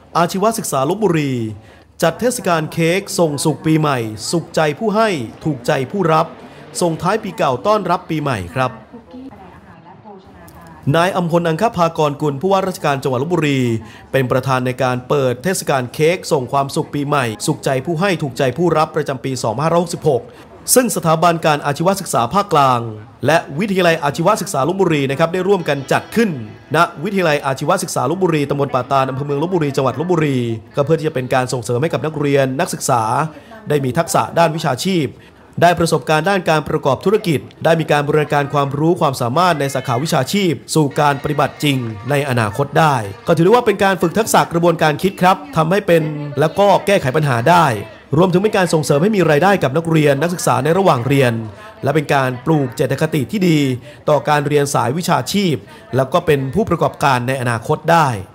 อาชีวศึกษาลพบุรีจัดเทศกาลเค้กส่งสุขปีใหม่สุขใจผู้ให้ถูกใจผู้รับส่งท้ายปีเก่าต้อนรับปีใหม่ครับนายอำพล อังคภากรกุลผู้ว่าราชการจังหวัดลพบุรีเป็นประธานในการเปิดเทศกาลเค้กส่งความสุขปีใหม่สุขใจผู้ให้ถูกใจผู้รับประจำปี 2566 ซึ่งสถาบันการอาชีวศึกษาภาคกลางและวิทยาลัยอาชีวศึกษาลพบุรีนะครับได้ร่วมกันจัดขึ้นณวิทยาลัยอาชีวศึกษาลพบุรีตำบลป่าตาลอำเภอเมืองลพบุรีจังหวัดลพบุรีก็เพื่อที่จะเป็นการส่งเสริมให้กับนักเรียนนักศึกษาได้มีทักษะด้านวิชาชีพได้ประสบการณ์ด้านการประกอบธุรกิจได้มีการบูรณาการความรู้ความสามารถในสาขาวิชาชีพสู่การปฏิบัติจริงในอนาคตได้ก็ถือได้ว่าเป็นการฝึกทักษะกระบวนการคิดครับทำให้เป็นแล้วก็แก้ไขปัญหาได้รวมถึงเป็นการส่งเสริมให้มีรายได้กับนักเรียนนักศึกษาในระหว่างเรียนและเป็นการปลูกเจตคติที่ดีต่อการเรียนสายวิชาชีพแล้วก็เป็นผู้ประกอบการในอนาคตได้